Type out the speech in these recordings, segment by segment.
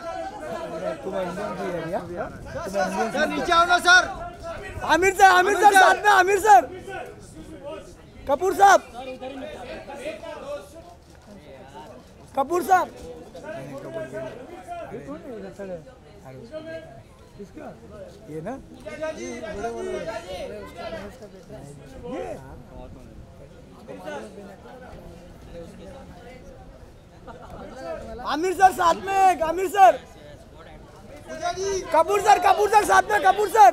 Sir नीचे आओ ना सर। आमिर सर साथ में, आमिर सर, कपूर साहब, कपूर साहब, ये ना ये आमिर सर साथ में, आमिर सर, कपूर सर साथ में, कपूर सर।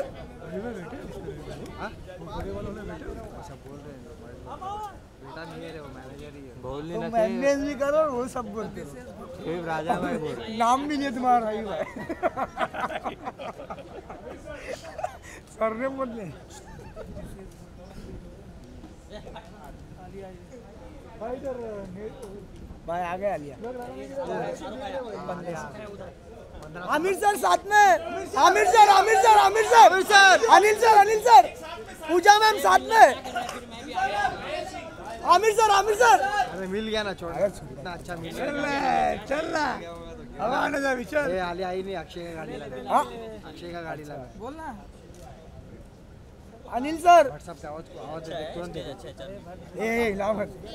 बोलने तो मैनेज भी करो, वो सब बोलते राजा भाई बोल, नाम भी नहीं है तुम्हारा भाई भाई। सर ने बोलने भाई आ गया लिया। आमिर सर साथ में, Aamir sir, Anil sir, Pooja ma'am साथ में, आमिर सर। अरे मिल गया ना, छोड़ इतना अच्छा मिल गया। चल रहा अब आने जा विचार। ये आली आई नहीं, अक्षय का गाड़ी लगा। हाँ अक्षय का गाड़ी लगा। बोलना अनिल सर। व्हाट्सएप पे आवाज तुरंत दे। ए लाओ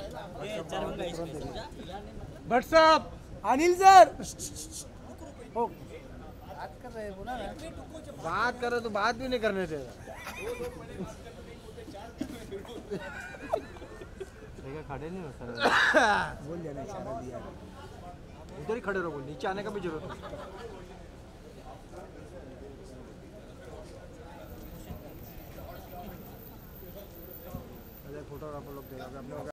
व्हाट्सएप अनिल सर। ओ बात कर रहे हैं, बोला ना बात कर रहे तो बात भी नहीं करने दे। खड़े नहीं हो सर। बोल देना, इशारा दिया। उधर ही खड़े रहो, बोल नीचे आने का भी जरूरत नहीं। फोटोग्राफर लोग देगा अपने।